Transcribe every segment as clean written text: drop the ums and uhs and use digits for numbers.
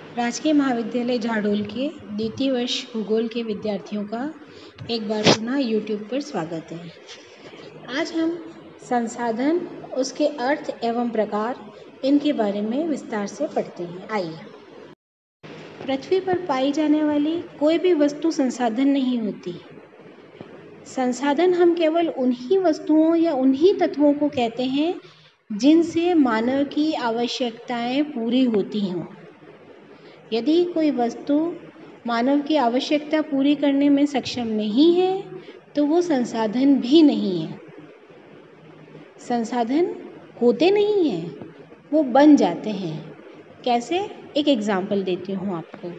राजकीय महाविद्यालय झाडोल के द्वितीय वर्ष भूगोल के विद्यार्थियों का एक बार पुनः यूट्यूब पर स्वागत है। आज हम संसाधन, उसके अर्थ एवं प्रकार, इनके बारे में विस्तार से पढ़ते हैं। आइए। पृथ्वी पर पाई जाने वाली कोई भी वस्तु संसाधन नहीं होती। संसाधन हम केवल उन्हीं वस्तुओं या उन्हीं तत्वों को कहते हैं जिनसे मानव की आवश्यकताएं पूरी होती हों। यदि कोई वस्तु मानव की आवश्यकता पूरी करने में सक्षम नहीं है तो वो संसाधन भी नहीं है। संसाधन होते नहीं हैं, वो बन जाते हैं। कैसे? एक एग्जाम्पल देती हूँ आपको।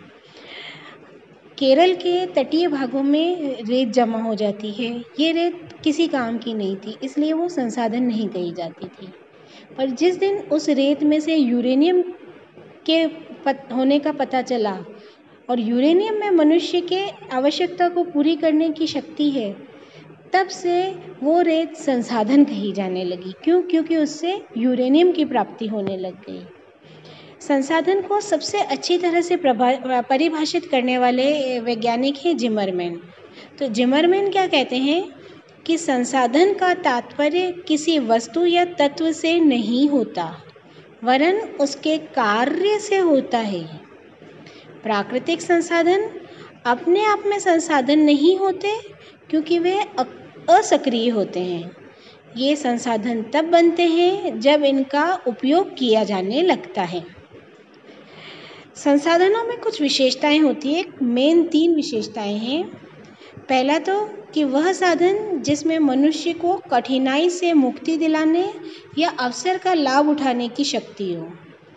केरल के तटीय भागों में रेत जमा हो जाती है। ये रेत किसी काम की नहीं थी, इसलिए वो संसाधन नहीं कही जाती थी। पर जिस दिन उस रेत में से यूरेनियम के होने का पता चला और यूरेनियम में मनुष्य के आवश्यकता को पूरी करने की शक्ति है, तब से वो रेत संसाधन कही जाने लगी। क्यों? क्योंकि उससे यूरेनियम की प्राप्ति होने लग गई। संसाधन को सबसे अच्छी तरह से परिभाषित करने वाले वैज्ञानिक हैं जिमरमैन। तो जिमरमैन क्या कहते हैं कि संसाधन का तात्पर्य किसी वस्तु या तत्व से नहीं होता, वरन उसके कार्य से होता है। प्राकृतिक संसाधन अपने आप में संसाधन नहीं होते क्योंकि वे असक्रिय होते हैं। ये संसाधन तब बनते हैं जब इनका उपयोग किया जाने लगता है। संसाधनों में कुछ विशेषताएं होती हैं। मेन 3 विशेषताएं हैं। पहला तो कि वह साधन जिसमें मनुष्य को कठिनाई से मुक्ति दिलाने या अवसर का लाभ उठाने की शक्ति हो,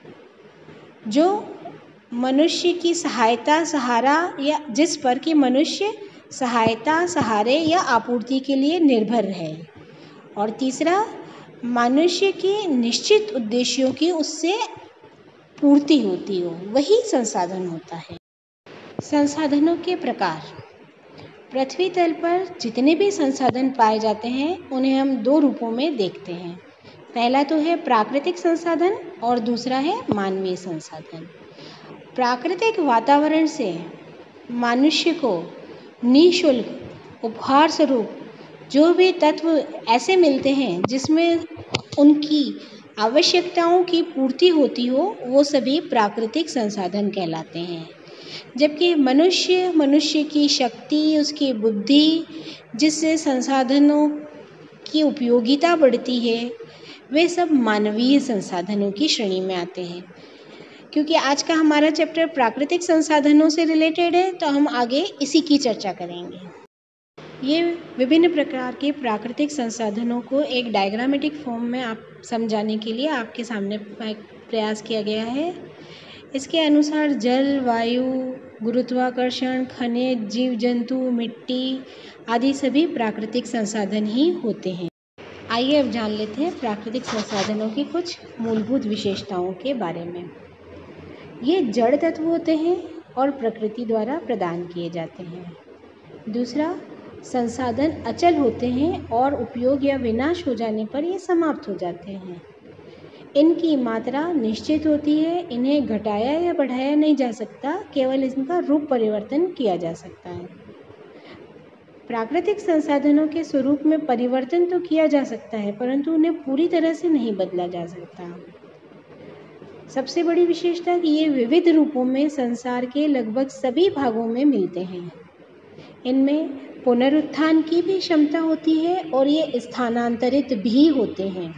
जो मनुष्य की सहायता, सहारा या जिस पर कि मनुष्य सहायता, सहारे या आपूर्ति के लिए निर्भर है। और तीसरा, मनुष्य के निश्चित उद्देश्यों की उससे पूर्ति होती हो, वही संसाधन होता है। संसाधनों के प्रकार। पृथ्वी तल पर जितने भी संसाधन पाए जाते हैं उन्हें हम 2 रूपों में देखते हैं। पहला तो है प्राकृतिक संसाधन और दूसरा है मानवीय संसाधन। प्राकृतिक वातावरण से मनुष्य को निःशुल्क उपहार स्वरूप जो भी तत्व ऐसे मिलते हैं जिसमें उनकी आवश्यकताओं की पूर्ति होती हो, वो सभी प्राकृतिक संसाधन कहलाते हैं। जबकि मनुष्य की शक्ति, उसकी बुद्धि, जिससे संसाधनों की उपयोगिता बढ़ती है, वे सब मानवीय संसाधनों की श्रेणी में आते हैं। क्योंकि आज का हमारा चैप्टर प्राकृतिक संसाधनों से रिलेटेड है, तो हम आगे इसी की चर्चा करेंगे। ये विभिन्न प्रकार के प्राकृतिक संसाधनों को एक डायग्रामेटिक फॉर्म में आप समझाने के लिए आपके सामने प्रयास किया गया है। इसके अनुसार जल, वायु, गुरुत्वाकर्षण, खनिज, जीव जंतु, मिट्टी आदि सभी प्राकृतिक संसाधन ही होते हैं। आइए अब जान लेते हैं प्राकृतिक संसाधनों की कुछ मूलभूत विशेषताओं के बारे में। ये जड़ तत्व होते हैं और प्रकृति द्वारा प्रदान किए जाते हैं। दूसरा, संसाधन अचल होते हैं और उपयोग या विनाश हो जाने पर ये समाप्त हो जाते हैं। इनकी मात्रा निश्चित होती है, इन्हें घटाया या बढ़ाया नहीं जा सकता, केवल इनका रूप परिवर्तन किया जा सकता है। प्राकृतिक संसाधनों के स्वरूप में परिवर्तन तो किया जा सकता है, परंतु उन्हें पूरी तरह से नहीं बदला जा सकता। सबसे बड़ी विशेषता कि ये विविध रूपों में संसार के लगभग सभी भागों में मिलते हैं। इनमें पुनरुत्थान की भी क्षमता होती है और ये स्थानांतरित भी होते हैं।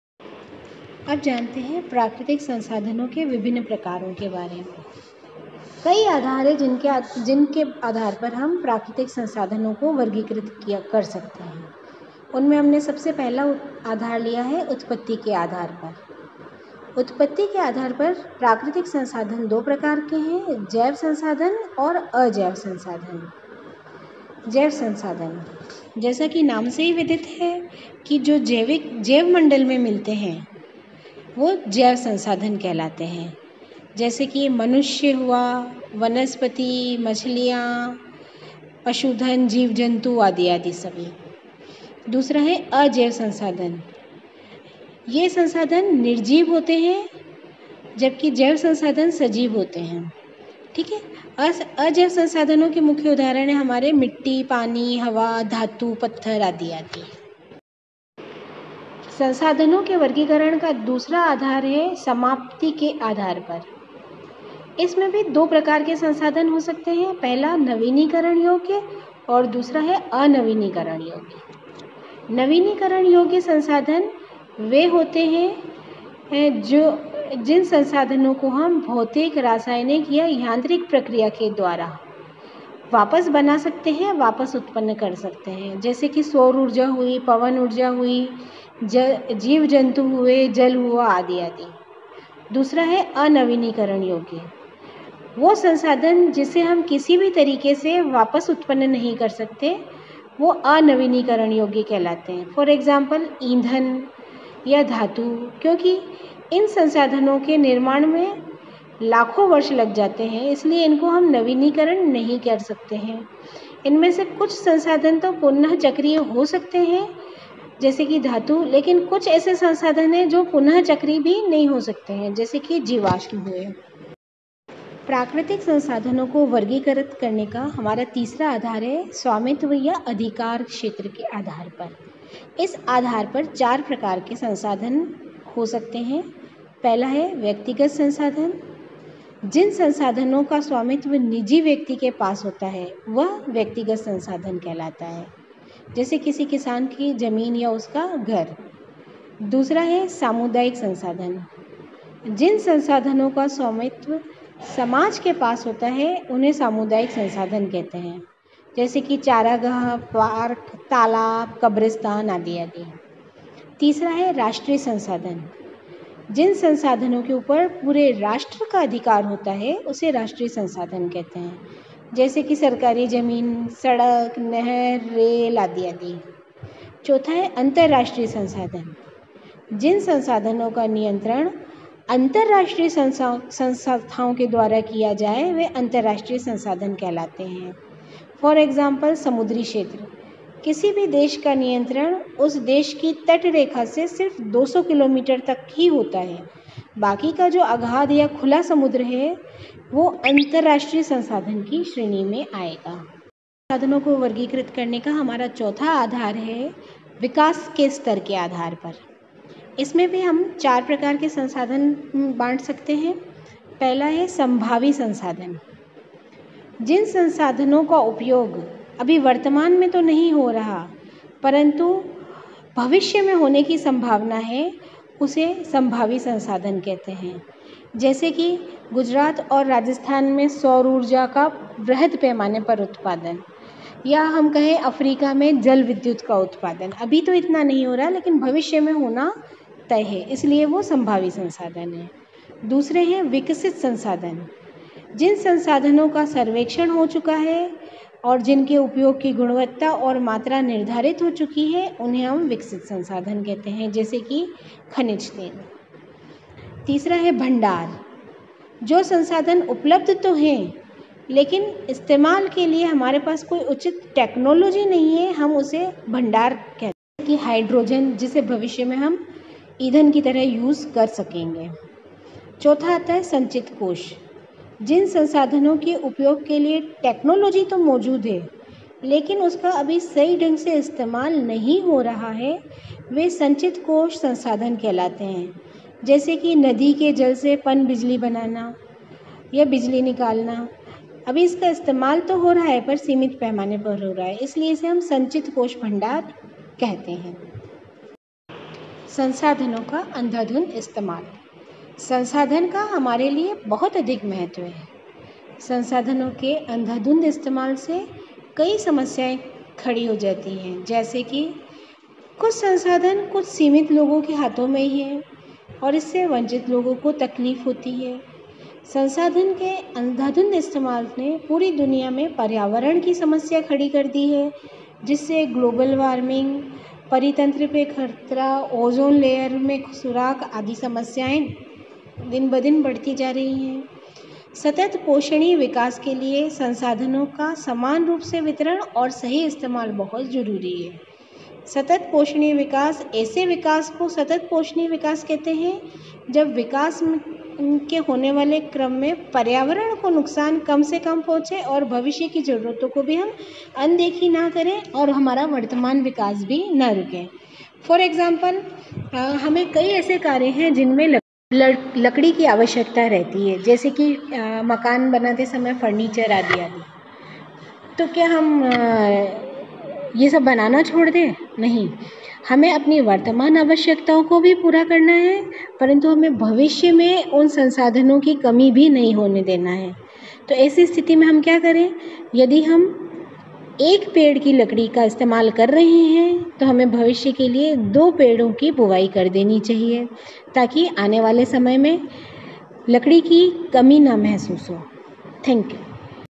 अब जानते हैं प्राकृतिक संसाधनों के विभिन्न प्रकारों के बारे में। कई आधार हैं जिनके आधार पर हम प्राकृतिक संसाधनों को वर्गीकृत कर सकते हैं। उनमें हमने सबसे पहला आधार लिया है उत्पत्ति के आधार पर। उत्पत्ति के आधार पर प्राकृतिक संसाधन 2 प्रकार के हैं, जैव संसाधन और अजैव संसाधन। जैव संसाधन, जैसा कि नाम से ही विदित है कि जो जैव मंडल में मिलते हैं वो जैव संसाधन कहलाते हैं। जैसे कि मनुष्य हुआ, वनस्पति, मछलियाँ, पशुधन, जीव जंतु आदि सभी। दूसरा है अजैव संसाधन। ये संसाधन निर्जीव होते हैं जबकि जैव संसाधन सजीव होते हैं। ठीक है। अजैव संसाधनों के मुख्य उदाहरण है हमारे मिट्टी, पानी, हवा, धातु, पत्थर आदि आदि। संसाधनों के वर्गीकरण का दूसरा आधार है समाप्ति के आधार पर। इसमें भी दो प्रकार के संसाधन हो सकते हैं, पहला नवीनीकरण योग्य और दूसरा है अनवीनीकरण योग्य। नवीनीकरण योग्य संसाधन वे होते हैं जिन संसाधनों को हम भौतिक, रासायनिक या यांत्रिक प्रक्रिया के द्वारा वापस बना सकते हैं, वापस उत्पन्न कर सकते हैं, जैसे कि सौर ऊर्जा हुई, पवन ऊर्जा हुई, जीव जंतु हुए, जल हुआ आदि आदि। दूसरा है अनवीनीकरण योग्य, वो संसाधन जिसे हम किसी भी तरीके से वापस उत्पन्न नहीं कर सकते, वो अनवीनीकरण योग्य कहलाते हैं। फॉर एग्जाम्पल ईंधन या धातु, क्योंकि इन संसाधनों के निर्माण में लाखों वर्ष लग जाते हैं, इसलिए इनको हम नवीनीकरण नहीं कर सकते हैं। इनमें से कुछ संसाधन तो पुनः चक्रीय हो सकते हैं, जैसे कि धातु, लेकिन कुछ ऐसे संसाधन हैं जो पुनः चक्रीय भी नहीं हो सकते हैं, जैसे कि जीवाश्म हुए। प्राकृतिक संसाधनों को वर्गीकृत करने का हमारा तीसरा आधार है स्वामित्व या अधिकार क्षेत्र के आधार पर। इस आधार पर 4 प्रकार के संसाधन हो सकते हैं। पहला है व्यक्तिगत संसाधन। जिन संसाधनों का स्वामित्व निजी व्यक्ति के पास होता है वह व्यक्तिगत संसाधन कहलाता है, जैसे किसी किसान की जमीन या उसका घर। दूसरा है सामुदायिक संसाधन। जिन संसाधनों का स्वामित्व समाज के पास होता है उन्हें सामुदायिक संसाधन कहते हैं, जैसे कि चारागाह, पार्क, तालाब, कब्रिस्तान आदि आदि। तीसरा है राष्ट्रीय संसाधन। जिन संसाधनों के ऊपर पूरे राष्ट्र का अधिकार होता है उसे राष्ट्रीय संसाधन कहते हैं, जैसे कि सरकारी जमीन, सड़क, नहर, रेल आदि आदि। चौथा है अंतर्राष्ट्रीय संसाधन। जिन संसाधनों का नियंत्रण अंतर्राष्ट्रीय संस्थाओं के द्वारा किया जाए वे अंतर्राष्ट्रीय संसाधन कहलाते हैं। फॉर एग्जाम्पल समुद्री क्षेत्र। किसी भी देश का नियंत्रण उस देश की तट रेखा से सिर्फ 200 किलोमीटर तक ही होता है, बाकी का जो अगाध या खुला समुद्र है वो अंतर्राष्ट्रीय संसाधन की श्रेणी में आएगा। संसाधनों को वर्गीकृत करने का हमारा चौथा आधार है विकास के स्तर के आधार पर। इसमें भी हम 4 प्रकार के संसाधन बांट सकते हैं। पहला है संभावी संसाधन। जिन संसाधनों का उपयोग अभी वर्तमान में तो नहीं हो रहा परंतु भविष्य में होने की संभावना है उसे संभावी संसाधन कहते हैं, जैसे कि गुजरात और राजस्थान में सौर ऊर्जा का बृहद पैमाने पर उत्पादन, या हम कहें अफ्रीका में जल विद्युत का उत्पादन। अभी तो इतना नहीं हो रहा लेकिन भविष्य में होना तय है, इसलिए वो संभावी संसाधन है। दूसरे हैं विकसित संसाधन। जिन संसाधनों का सर्वेक्षण हो चुका है और जिनके उपयोग की गुणवत्ता और मात्रा निर्धारित हो चुकी है उन्हें हम विकसित संसाधन कहते हैं, जैसे कि खनिज तेल। तीसरा है भंडार। जो संसाधन उपलब्ध तो हैं लेकिन इस्तेमाल के लिए हमारे पास कोई उचित टेक्नोलॉजी नहीं है, हम उसे भंडार कहते हैं। कि हाइड्रोजन, जिसे भविष्य में हम ईंधन की तरह यूज़ कर सकेंगे। चौथा आता है संचित कोष। जिन संसाधनों के उपयोग के लिए टेक्नोलॉजी तो मौजूद है लेकिन उसका अभी सही ढंग से इस्तेमाल नहीं हो रहा है वे संचित कोष संसाधन कहलाते हैं, जैसे कि नदी के जल से पन बिजली बनाना या बिजली निकालना। अभी इसका इस्तेमाल तो हो रहा है पर सीमित पैमाने पर हो रहा है, इसलिए इसे हम संचित कोष भंडार कहते हैं। संसाधनों का अंधाधुंध इस्तेमाल। संसाधन का हमारे लिए बहुत अधिक महत्व है। संसाधनों के अंधाधुंध इस्तेमाल से कई समस्याएं खड़ी हो जाती हैं, जैसे कि कुछ संसाधन कुछ सीमित लोगों के हाथों में ही है और इससे वंचित लोगों को तकलीफ होती है। संसाधन के अंधाधुंध इस्तेमाल ने पूरी दुनिया में पर्यावरण की समस्या खड़ी कर दी है, जिससे ग्लोबल वार्मिंग, परितंत्र पे खतरा, ओजोन लेयर में सुराख आदि समस्याएं दिन ब दिन बढ़ती जा रही हैं। सतत पोषणीय विकास के लिए संसाधनों का समान रूप से वितरण और सही इस्तेमाल बहुत जरूरी है। सतत पोषणीय विकास, ऐसे विकास को सतत पोषणीय विकास कहते हैं जब विकास के होने वाले क्रम में पर्यावरण को नुकसान कम से कम पहुँचे और भविष्य की ज़रूरतों को भी हम अनदेखी ना करें और हमारा वर्तमान विकास भी ना रुके। फॉर एग्ज़ाम्पल हमें कई ऐसे कार्य हैं जिनमें लकड़ी की आवश्यकता रहती है, जैसे कि मकान बनाते समय फर्नीचर आदि आदि। तो क्या हम ये सब बनाना छोड़ दें? नहीं, हमें अपनी वर्तमान आवश्यकताओं को भी पूरा करना है, परंतु हमें भविष्य में उन संसाधनों की कमी भी नहीं होने देना है। तो ऐसी स्थिति में हम क्या करें? यदि हम एक पेड़ की लकड़ी का इस्तेमाल कर रहे हैं तो हमें भविष्य के लिए 2 पेड़ों की बुवाई कर देनी चाहिए, ताकि आने वाले समय में लकड़ी की कमी ना महसूस हो। Thank you.